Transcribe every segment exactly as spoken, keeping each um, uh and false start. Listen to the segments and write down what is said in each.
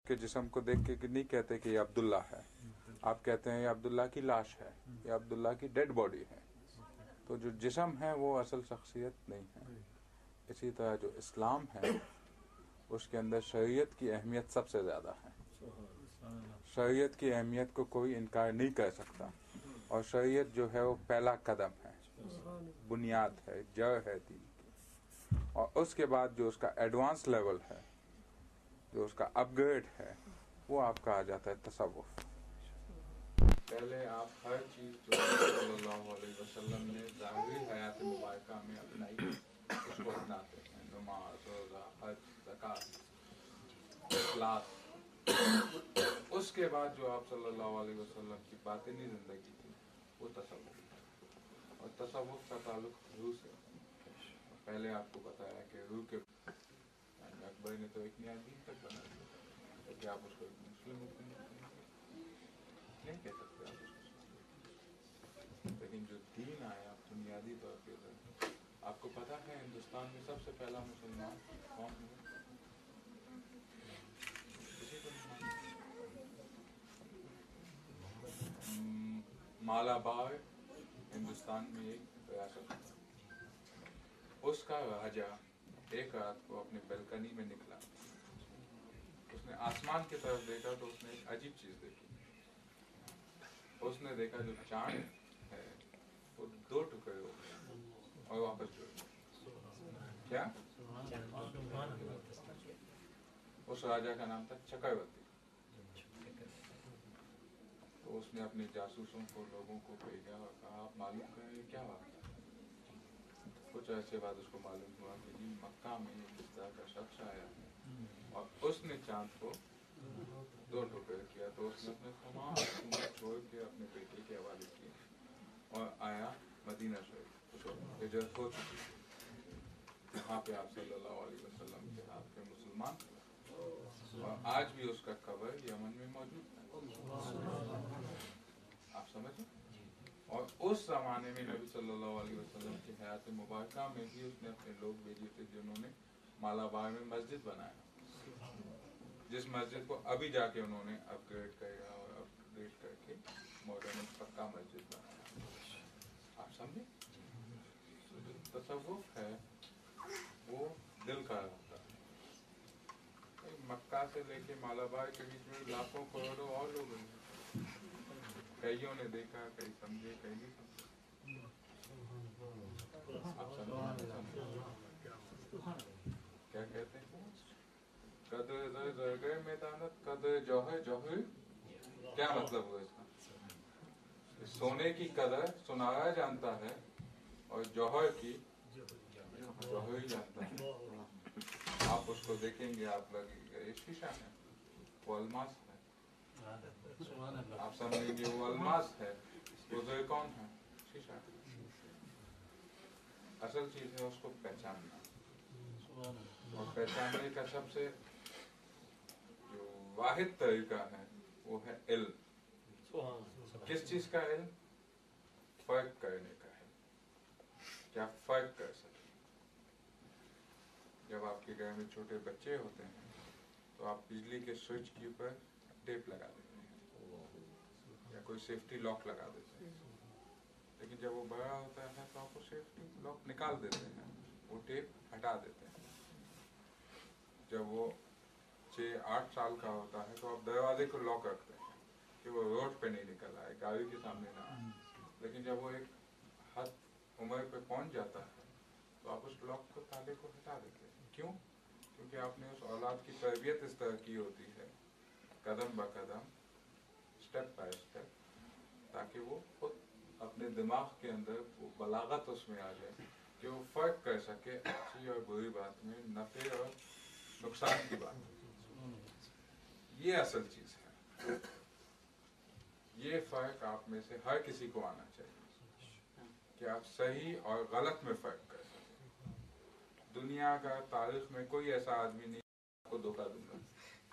کے جسم کو دیکھ کے نہیں کہتے کہ یہ عبداللہ ہے، آپ کہتے ہیں یہ عبداللہ کی لاش ہے، یہ عبداللہ کی ڈیڈ باڈی ہے. تو جو جسم ہے وہ اصل شخصیت نہیں ہے. اسی طرح جو اسلام ہے اس کے اندر شریعت کی اہمیت سب سے زیادہ ہے. شریعت کی اہمیت کو کوئی انکار نہیں کر سکتا، اور شریعت جو ہے وہ پہلا قدم ہے، بنیاد ہے، جڑ ہے دین کی. اور اس کے بعد جو اس کا ایڈوانس لیول ہے، جو اس کا اپ گریڈ ہے، وہ آپ کا آ جاتا ہے تصوف. پہلے آپ ہر چیز جو صلی اللہ علیہ وسلم نے ظاہری حیات مبارکہ میں اپنائی اس کو اپناتے ہیں، نماز، روزہ، حج، زکوٰۃ، اخلاص. اس کے بعد جو آپ صلی اللہ علیہ وسلم کی باطنی زندگی تھی وہ تصوف، اور تصوف کا تعلق روح سے. پہلے آپ کو بتایا کہ روح کے اکبر نے تو ایک نیا دین تک بنا دیا کہ آپ اس کو ایک مسلم نہیں کہہ سکتے آپ اس کو. لیکن جو دین آیا بنیادی طور پہ، آپ کو پتا ہے ہندوستان میں سب سے پہلا مسلمان کون ہوا؟ مالابار ہندوستان میں ایک ریاست ہے. اس کا راجا ایک رات کو اپنے بلکنی میں نکلا، اس نے آسمان کی طرف دیکھا تو اس نے ایک عجیب چیز دیکھی. اس نے دیکھا جو چاند ہے وہ دو ٹکڑے ہو گئے اور واپس جڑ گئے. کیا؟ اس راجا کا نام تھا چکرورتی. تو اس نے اپنے جاسوسوں کو، لوگوں کو بھیجا اور کہا آپ معلوم کریں یہ کیا بات ہے. کچھ عرصے بعد اس کو معلوم ہوا کہ جی مکہ میں اس طرح کا شخص آیا ہے اور اس نے چاند کو دو ٹکڑے کیا. تو اس نے اپنے تمام حکومت چھوڑ کے اپنے بیٹے کے حوالے کیا اور آیا مدینہ شریف. ہجرت ہو چکی تھی، وہاں پہ آپ صلی اللہ علیہ وسلم کے ہاتھ پہ مسلمان ہوئے، اور آج بھی اس کا قبر یمن میں موجود ہے. آپ سمجھیں؟ اور اس زمانے میں نبی صلی اللہ علیہ وسلم کی حیات مبارکہ میں بھی اس نے اپنے لوگ بھیجے تھے جنہوں نے مالابار میں مسجد بنایا، جس مسجد کو ابھی جا کے انہوں نے اپ گریڈ کیا اور اپ گریڈ کر کے ماڈرن پکا مسجد بنایا. آپ سمجھے؟ تصوف ہے وہ دل کا ہوتا ہے. مکہ سے لے کے مالابار کے بیچ میں لاکھوں کروڑوں اور لوگ ہیں، کئیوں نے دیکھا، کئی سمجھے، کئی نہیں سمجھے. آپ کیا کہتے ہیں؟ قدر زر زرگر میدانت، قدر جوہر جوہر. کیا مطلب ہوا اس کا؟ سونے کی قدر سنارا جانتا ہے اور جوہر کی جوہر ہی جانتا ہے. آپ اس کو دیکھیں گے آپ لگیں گے یہ شیشہ ہے، وہ الماس ہے. آپ سمجھیں گے وہ الماس ہے، وہ زر کون ہے؟ شیشہ. اصل چیز ہے اس کو پہچاننا، اور پہچاننے کا سب سے جو واحد طریقہ ہے وہ ہے علم. کس چیز کا علم؟ فرق کرنے کا ہے. کیا فرق کر سکے. جب آپ کے گھر میں چھوٹے بچے ہوتے ہیں تو آپ بجلی کے سوئچ کے اوپر ٹیپ لگا دیتے ہیں یا کوئی سیفٹی لاک لگا دیتے ہیں، لیکن جب وہ بڑا ہوتا ہے تو آپ وہ سیفٹی لاک نکال دیتے ہیں، وہ ٹیپ ہٹا دیتے ہیں. جب وہ چھ آٹھ سال کا ہوتا ہے تو آپ دروازے کو لاک رکھتے ہیں کہ وہ روڈ پہ نہیں نکل آئے، گاڑی کے سامنے نہ آئے. لیکن جب وہ ایک حد عمر پہ پہنچ جاتا ہے تو آپ اس لاک کو، تالے کو ہٹا دیتے ہیں. کیوں؟ کیونکہ آپ نے اس اولاد کی تربیت اس طرح کی ہوتی ہے، قدم با قدم، اسٹیپ بائی اسٹیپ، تاکہ وہ خود اپنے دماغ کے اندر وہ بلاغت اس میں آ جائے کہ وہ فرق کر سکے اچھی اور بری بات میں، نفع اور نقصان کی بات. یہ اصل چیز ہے. یہ فرق آپ میں سے ہر کسی کو آنا چاہیے کہ آپ صحیح اور غلط میں فرق کر سکیں. دنیا کا تاریخ میں کوئی ایسا آدمی نہیں آپ کو دھوکہ دوں گا.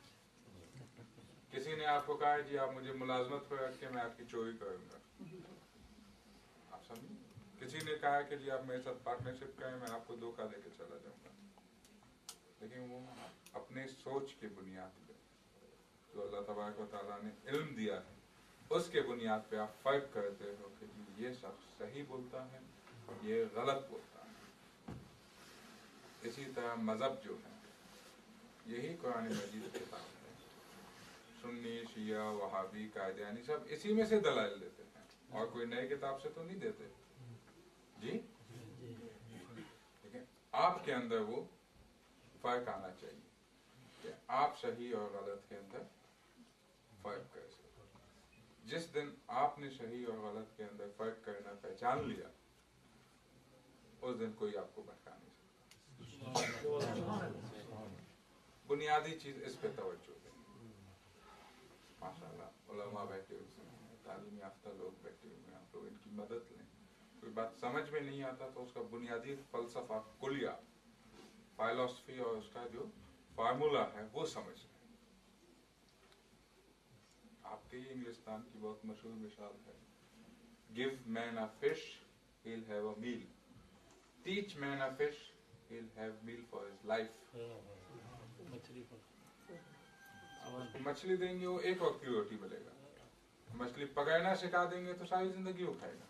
کسی نے آپ کو کہا جی آپ مجھے ملازمت پر رکھ کے میں آپ کی چوری کروں گا. آپ سمجھیں؟ کسی نے کہا کہ جی آپ میرے ساتھ پارٹنرشپ کریں، میں آپ کو دھوکہ دے کے چلا جاؤں گا. لیکن وہ اپنے سوچ کی بنیاد پہ اللہ تبارک و تعالیٰ نے علم دیا ہے اس کے بنیاد پہ آپ فرق کرتے ہو کہ یہ شخص صحیح بولتا ہے یہ غلط بولتا ہے. اسی طرح مذہب جو ہے یہی قرآن مجید کتاب ہے. سنی شیعہ وہابی قادیانی سب اسی میں سے دلائل دیتے ہیں اور کوئی نئی کتاب سے تو نہیں دیتے. جی لیکن آپ کے اندر وہ فرق آنا چاہیے کہ آپ صحیح اور غلط کے اندر فرق کر سکیں. جس دن آپ نے صحیح اور غلط کے اندر فرق کرنا پہچان لیا اس دن کوئی آپ کو بہکا نہیں سکتا. بنیادی چیز اس پہ توجہ دیں. ماشاء اللہ علماء بیٹھے ہوئے ہیں, تعلیم یافتہ لوگ بیٹھے ہوئے ہیں, آپ لوگ ان کی مدد لیں. کوئی بات سمجھ میں نہیں آتا تو اس کا بنیادی فلسفہ کلیہ فلسفی اور اس کا جو فارمولا ہے وہ سمجھ لیں. آپ کے ہی انگلستان کی بہت مشہور مثال ہے, give man a fish he'll have a meal, teach man a fish he'll have meal for his life. مچھلی دیں گے وہ ایک وقت کی روٹی ملے گا, مچھلی پکڑنا سکھا دیں گے تو ساری زندگی وہ کھائے گا.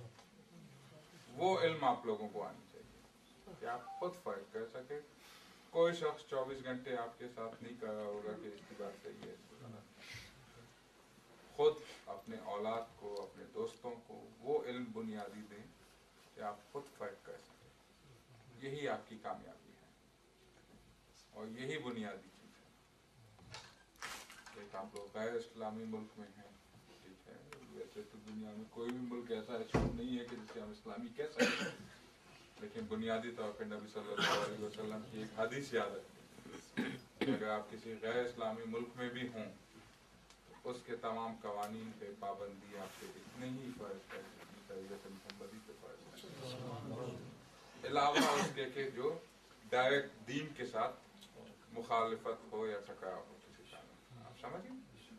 وہ علم آپ لوگوں کو آنی چاہیے کہ آپ خود فرق کر سکے. کوئی شخص چوبیس گھنٹے آپ کے ساتھ نہیں کر رہا ہوگا کہ اس کی بات صحیح ہے اس کو غلط. خود اپنے اولاد کو اپنے دوستوں کو وہ علم بنیادی دیں کہ آپ خود فرق کر سکیں. یہی آپ کی کامیابی ہے اور یہی بنیادی چیز ہے. ایک آپ لوگ غیر اسلامی ملک میں ہیں, ٹھیک ہے, ویسے تو دنیا میں کوئی بھی ملک ایسا نہیں ہے کہ جسے ہم اسلامی کہہ سکتے ہیں, لیکن بنیادی طور پہ نبی صلی اللہ علیہ وسلم کی ایک حدیث یاد رکھیں کہ اگر آپ کسی غیر اسلامی ملک میں بھی ہوں تو اس کے تمام قوانین پہ پابندی آپ کے اتنے ہی فرض ہے جتنی شریعت محمدی پہ فرض ہے, علاوہ اس کے کہ جو ڈائریکٹ دین کے ساتھ مخالفت ہو یا ٹکراؤ ہو کسی طرح. آپ سمجھیں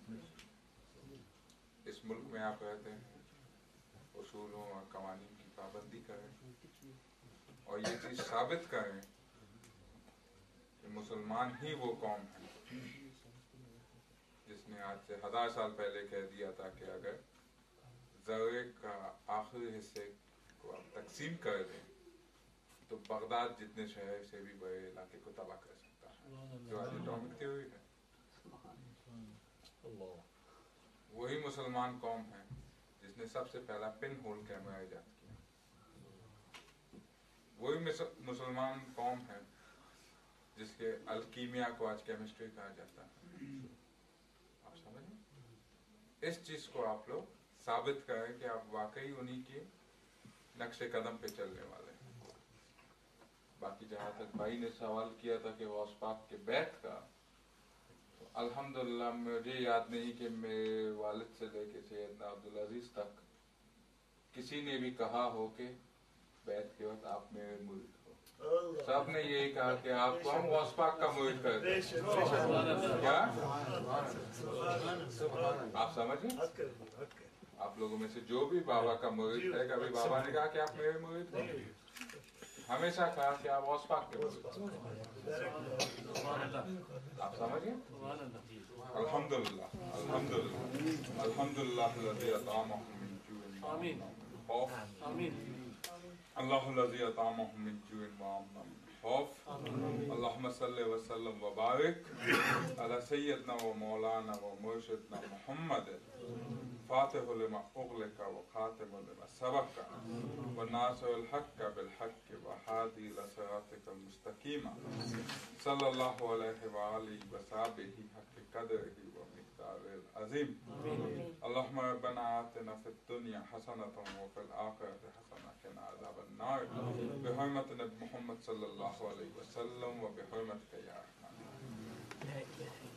اس ملک میں آپ رہتے ہیں, اصولوں اور قوانین کی پابندی کریں اور یہ چیز ثابت کریں کہ مسلمان ہی وہ قوم ہے جس نے آج سے ہزار سال پہلے کہہ دیا تھا کہ اگر ذرے کا آخری حصے کو آپ تقسیم کر دیں تو بغداد جتنے شہر سے بھی بڑے علاقے کو تباہ کر سکتا ہے, جو آج اٹامک تھیوری ہے. وہی مسلمان قوم ہے جس نے سب سے پہلا پن ہول کیمرہ ایجاد کیا. وہی مسلمان قوم ہے جس کے الکیمیا کو آج کیمسٹری کہا جاتا ہے. آپ سمجھیں اس چیز کو آپ لوگ ثابت کریں کہ آپ واقعی انہی کے نقش قدم پہ چلنے والے ہیں. باقی جہاں تک بھائی نے سوال کیا تھا کہ غوث پاک کے بیعت کا, تو الحمدللہ مجھے یاد نہیں کہ میرے والد سے لے کے سیدنا عبدالعزیز تک کسی نے بھی کہا ہو کہ بیعت کے وقت آپ میرے مرید ہو. سب نے یہی کہا کہ آپ کو ہم غوث پاک کا مرید کر دیں. کیا آپ سمجھیں, آپ لوگوں میں سے جو بھی بابا کا مرید ہے, کبھی بابا نے کہا کہ آپ میرے مرید ہو؟ ہمیشہ کہا کہ آپ غوث پاک کے مرید ہو. آپ سمجھیں الحمدللہ الحمدللہ الحمدللہ الذی اطعمهم من جوع وآمنهم من خوف. اللہ الذی اطعمهم من جوع وآمنهم من خوف. اللہم صل وسلم وبارک علی سیدنا و مولانا و مرشدنا محمد فاتح لما اغلق وخاتم لما سبق وناصر الحق بالحق وہادی الی صراطک المستقیم صلی اللہ علیہ وآلہ وصحبہ حق قدرہ ومقدارہ العظیم. اللہم ربنا آتنا فی الدنیا حسنۃ وفی الآخرۃ حسنۃ وقنا عذاب النار بحرمت نبی محمد صلی اللہ علیہ وسلم وبحرمتک یا رحمن.